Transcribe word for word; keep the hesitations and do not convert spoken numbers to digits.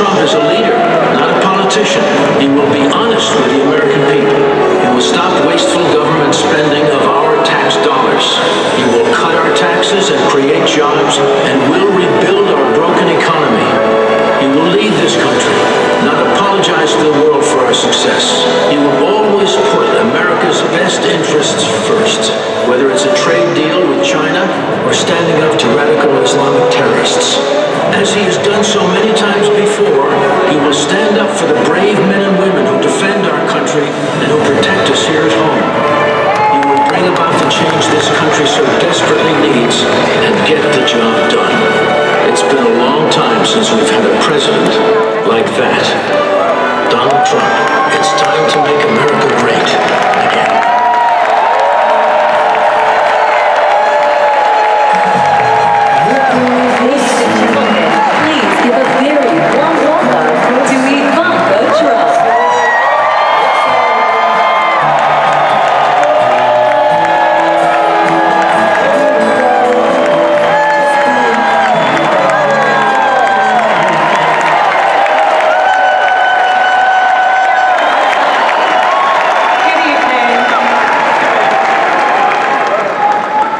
Trump is a leader, not a politician. He will be honest with the American people. He will stop wasteful government spending of our tax dollars. He will cut our taxes and create jobs, and will rebuild our broken economy. He will lead this country, not apologize to the world for our success. He will always put America's best interests first, whether it's a trade deal with China or standing up to radical Islamic terrorists. As he has done so many times before, he will stand up for the brave men and women who defend our country and who protect us here at home. He will bring about the change this country so desperately needs and get the job done. It's been a long time since we've had a president like that, Donald Trump.